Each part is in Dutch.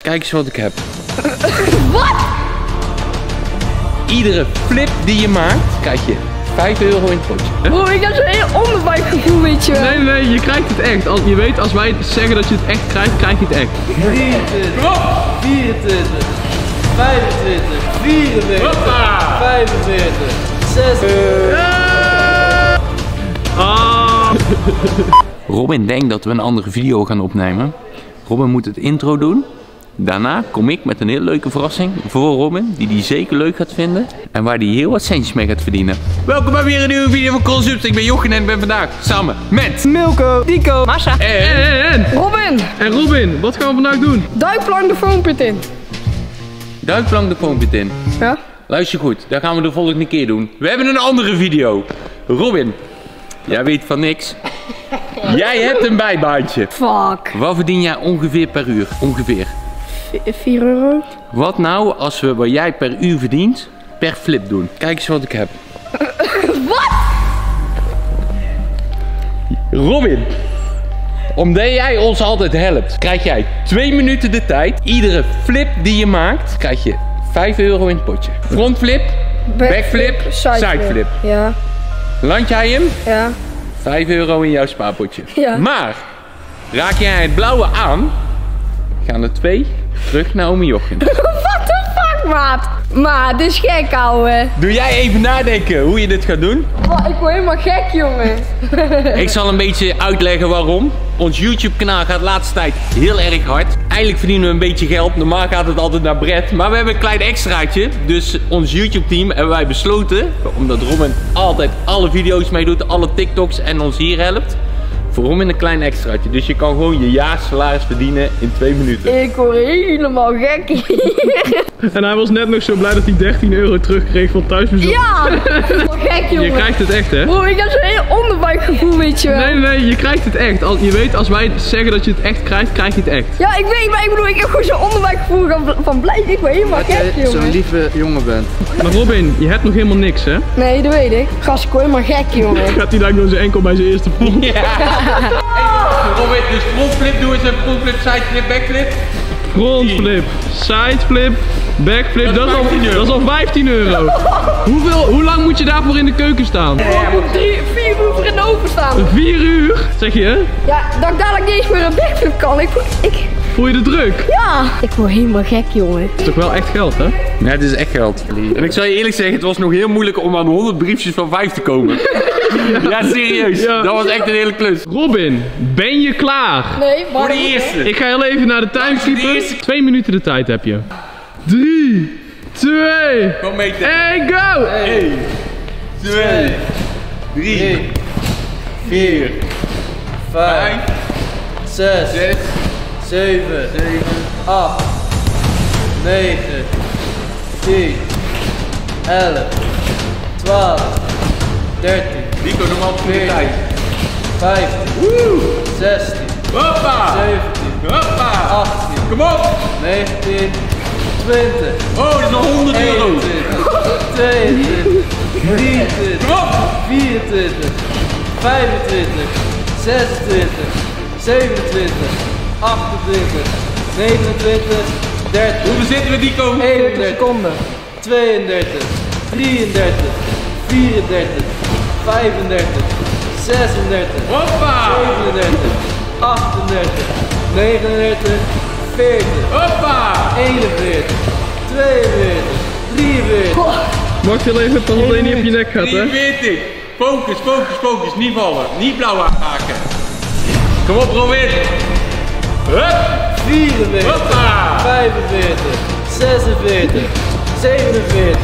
Kijk eens wat ik heb. Wat? Iedere flip die je maakt, krijg je 5 euro in het potje. Bro, ik heb zo'n heel onderbuikgevoel, weet je wel. Nee, je krijgt het echt. Je weet, als wij zeggen dat je het echt krijgt, krijg je het echt. 23, 24, 25, 44, 45, 46. Robin denkt dat we een andere video gaan opnemen. Robin moet het intro doen. Daarna kom ik met een heel leuke verrassing voor Robin, die hij zeker leuk gaat vinden en waar hij heel wat centjes mee gaat verdienen. Welkom bij weer een nieuwe video van Consupt. Ik ben Jochen en ik ben vandaag samen met Milko, Dico, Masha en Robin. En Robin, wat gaan we vandaag doen? Duikplank de foampit in. Duikplank de foampit in. Ja? Luister goed, dat gaan we de volgende keer doen. We hebben een andere video. Robin, jij weet van niks. Jij hebt een bijbaantje. Fuck. Wat verdien jij ongeveer per uur? Ongeveer. 4 euro. Wat nou als we wat jij per uur verdient, per flip doen? Kijk eens wat ik heb. Wat? Robin, omdat jij ons altijd helpt, krijg jij 2 minuten de tijd. Iedere flip die je maakt, krijg je 5 euro in het potje. Frontflip, backflip, sideflip. Ja. Land jij hem? Ja. 5 euro in jouw spaarpotje. Ja. Maar, raak jij het blauwe aan, gaan er 2 terug naar ome Jochen. What the fuck, maat? Maat, dit is gek, ouwe. Doe jij even nadenken hoe je dit gaat doen? Oh, ik word helemaal gek, jongen. Ik zal een beetje uitleggen waarom. Ons YouTube kanaal gaat de laatste tijd heel erg hard. Eigenlijk verdienen we een beetje geld. Normaal gaat het altijd naar Brett. Maar we hebben een klein extraatje. Dus ons YouTube team hebben wij besloten, omdat Robin altijd alle video's meedoet, alle TikToks en ons hier helpt, voor Robin een klein extraatje. Dus je kan gewoon je jaarsalaris verdienen in 2 minuten. Ik word helemaal gek hier. En hij was net nog zo blij dat hij 13 euro terugkreeg van thuisbezorgd. Ja, dat is wel gek, jongen. Je krijgt het echt, hè? Bro, ik heb zo'n heel onderbuikgevoel, weet je wel. Nee, je krijgt het echt. Je weet, als wij zeggen dat je het echt krijgt, krijg je het echt. Ja, ik weet, maar ik bedoel, ik heb gewoon zo'n onderbuikgevoel van blij. Ik word helemaal gek, jongen. Zo'n lieve jongen bent. Maar Robin, je hebt nog helemaal niks, hè? Nee, dat weet ik. Gast, ik word helemaal gek, jongen. Gaat hij daar door zijn enkel bij zijn eerste front? Robin, dus frontflip, doe eens een frontflip, sideflip, backflip. Frontflip, sideflip, backflip, dat is al 15 euro. Hoe lang moet je daarvoor in de keuken staan? Ik moet 4 uur voor in de oven staan. 4 uur? Zeg je, hè? Ja, dat ik dadelijk niet eens meer een backflip kan. Voel je de druk? Ja. Ik word helemaal gek, jongen. Dat is toch wel echt geld, hè? Ja, het is echt geld. En ik zal je eerlijk zeggen, het was nog heel moeilijk om aan 100 briefjes van 5 te komen. Ja, serieus. Ja. Dat was echt een hele klus. Robin, ben je klaar? Nee, Voor waarom? de eerste. Ik ga heel even naar de timekeeper. 2 minuten de tijd heb je. 3, 2, Kom mee, 1, go! 1, 2, 3, 4, 5, 6, 6, 7, 8, 9, 10, 11, 12, 13, Nico, noem maar op de 14, tijd. 15, 16, Hoppa! 17, Hoppa! 18, Kom op! 19, 20, Oh, dat is nog 100 euro. 21, 22, 23, Kom op! 24, 25, 26, 27, 28, 29, 30, Hoeveel zitten we, Nico? 31 seconden, 32, 33, 34, 35, 36, Hoppa! 37, 38, 39, 40, Hoppa! 41, 42, 43. Wacht heel even, pas alleen niet op je nek gaat, hè? 43. Focus, focus, focus. Niet vallen. Niet blauw aanraken. Kom op, Robin. Hup! 44, Hoppa! 45, 46, 47,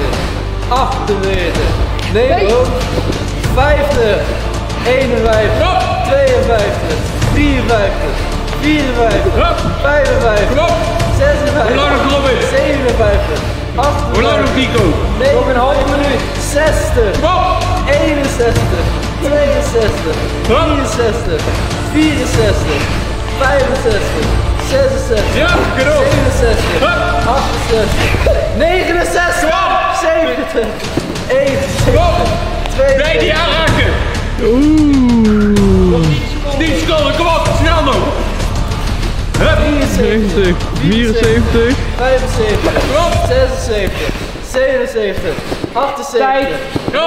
48, 49, 50, 51, Hop! 52, 53, 54, Hup! 55, Kom op! 56, Hoe lang nog, Robin? 57, 58, Hoe lang nog, Nico? nog een halve minuut, 60, Kom op! 61, 62, 63, 64, 65, 66, Ja, genoeg. 67, Hup! 68, 69, Kom op! 70, 71, Kom op! Nee, niet 72, aanraken. Oeh. 10 seconden, kom op, snel nog. Hup! 73, 73, 74. 75, 76, 77, 78.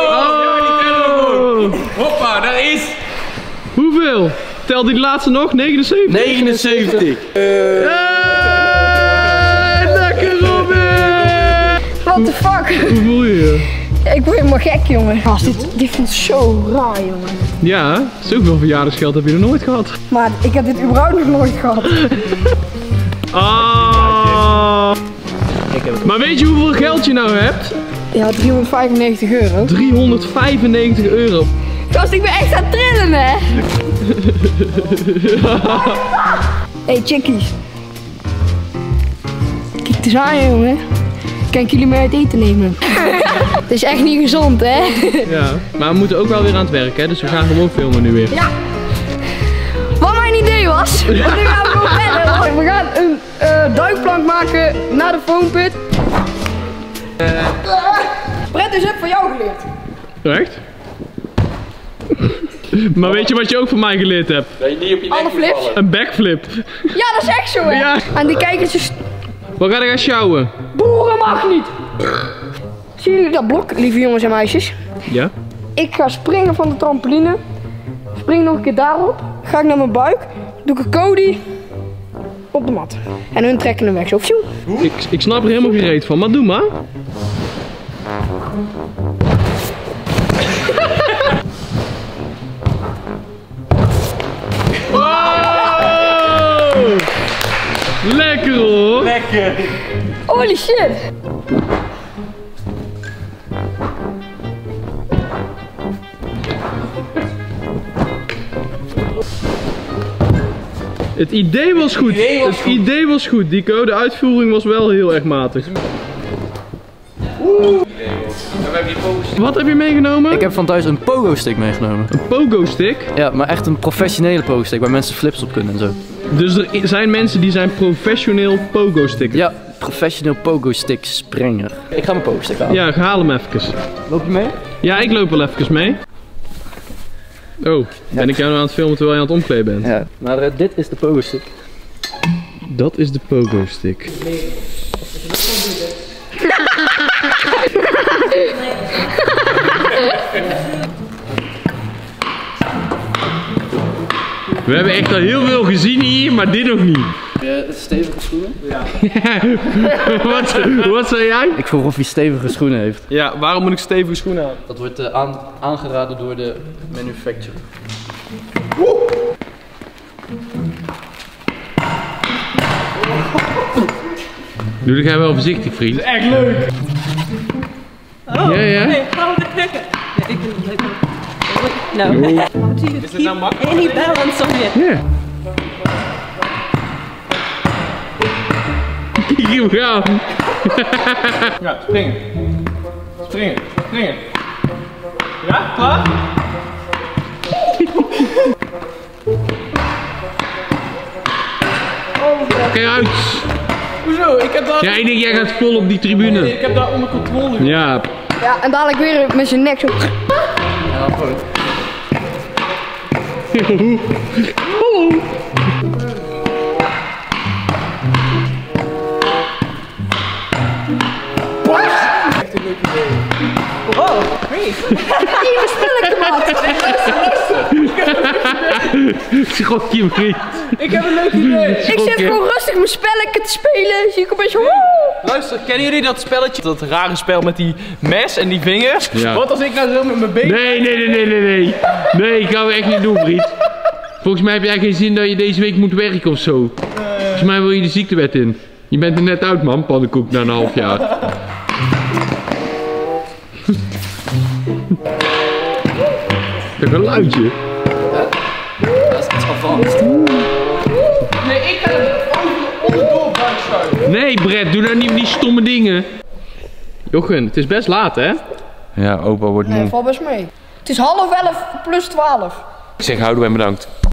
Oh! Hoppa, daar is Hoeveel? Tel die laatste nog? 79? 79. Lekker Robin! What the fuck? Hoe voel je je? Ik word helemaal gek, jongen. Gast, dit voelt zo raar, jongen. Ja, zoveel verjaardagsgeld heb je nog nooit gehad. Maar ik heb dit überhaupt nog nooit gehad. Ah. Maar weet je hoeveel geld je nou hebt? Ja, 395 euro. 395 euro. Gast, ik ben echt aan het trillen, hè? Hey, chickies. Kijk eens aan, jongen. Kan ik jullie mee uit eten nemen? Het is echt niet gezond, hè? Ja, maar we moeten ook wel weer aan het werk, hè? Dus we gaan gewoon filmen nu weer. Ja. Wat mijn idee was, nu gaan we gewoon verder. We gaan een duikplank maken naar de foampit. Brett, dus heb van jou geleerd. Echt? Maar weet je wat je ook van mij geleerd hebt? Dat je niet op je Alle nek moet flips. vallen. Een backflip. Ja, dat is echt zo, hè? Ja. En die kijkertjes, Wat ga je gaan sjouwen? boeren mag niet. Zien jullie dat blok, lieve jongens en meisjes? Ja? Ik ga springen van de trampoline. Spring nog een keer daarop. Ga ik naar mijn buik. Doe ik een Cody op de mat. En hun trekken hem weg. Zo. Pjoe. Ik snap er helemaal geen reet van, maar doe maar. Wow! Lekker hoor! Lekker. Holy shit. Het idee was goed. Het idee was goed, Dico. De uitvoering was wel heel erg matig. Wat heb je meegenomen? Ik heb van thuis een pogo stick meegenomen. Een pogo stick. Ja, maar echt een professionele pogo stick waar mensen flips op kunnen en zo. Dus er zijn mensen die zijn professioneel pogo stickers. Ja, professioneel pogo stick springer. Ik ga mijn pogo stick halen. Ja, haal hem even. Loop je mee? Ja, ik loop wel even mee. Oh, ben ik jou nou aan het filmen terwijl je aan het omkleden bent? Ja, maar dit is de pogo stick. Dat is de pogo stick. We hebben echt al heel veel gezien hier, maar dit nog niet. Stevige schoenen? Ja. Wat zei jij? Ik vroeg of hij stevige schoenen heeft. Ja, waarom moet ik stevige schoenen aan? Dat wordt aangeraden door de manufacturer. Doe jij wel voorzichtig, vriend. Echt leuk! Oh, Ja, ja. Hey, how did it pick it? No. How do you keep any balance on it? Ja. Kijk hem gaan. Ja, springen. Springen. Springen. Ja, klaar? Kijk uit. Hoezo? Ik heb dat... Ja, ik denk jij gaat vol op die tribune. Ik heb dat onder controle. Ja. Ja, en dadelijk weer met zijn nek zo. Hier speel ik de mat. Schrok je, vriend. Ik heb een leuk idee. Ik zit gewoon rustig mijn spelletje te spelen. Zie ik een beetje. Woe! Luister, kennen jullie dat spelletje? Dat rare spel met die mes en die vingers? Ja. Wat als ik nou zo met mijn been... Nee. Nee, gaan we echt niet doen, vriend. Volgens mij heb jij geen zin dat je deze week moet werken of zo. Volgens mij wil je de ziektewet in. Je bent er net uit, man, pannenkoek na een half jaar. Dat geluidje. Dat is advanced. Nee, ik ga er onderdoor buik schuiven. Nee, Brett, doe nou niet die stomme dingen. Jochen, het is best laat hè? Ja, opa wordt Nee, val best mee. Het is 10:30 plus 12. Ik zeg, houden en bedankt.